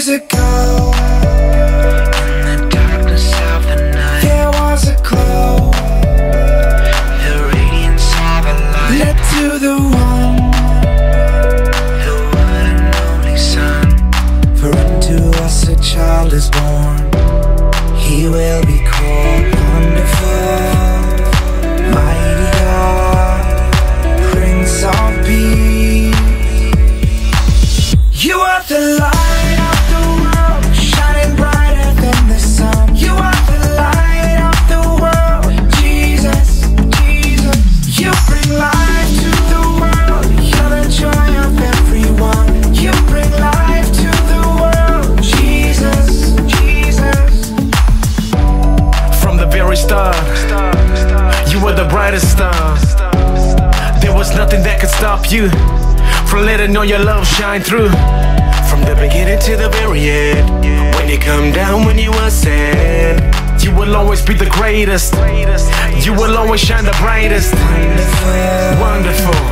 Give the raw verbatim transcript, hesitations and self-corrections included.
Years ago, in the darkness of the night, there was a glow, the radiance of a light, led to the one, the one and only Son. for unto us a child is born. He will be called Wonderful, Mighty God, Prince of Peace. You are the light of the world, shining brighter than the sun. You are the light of the world, Jesus, Jesus. You bring life to the world, you're the joy of everyone. You bring life to the world, Jesus, Jesus. From the very start, you were the brightest star. There was nothing that could stop you from letting all your love shine through. From the beginning to the very end, when you come down, when you ascend, you will always be the greatest. You will always shine the brightest. Wonderful,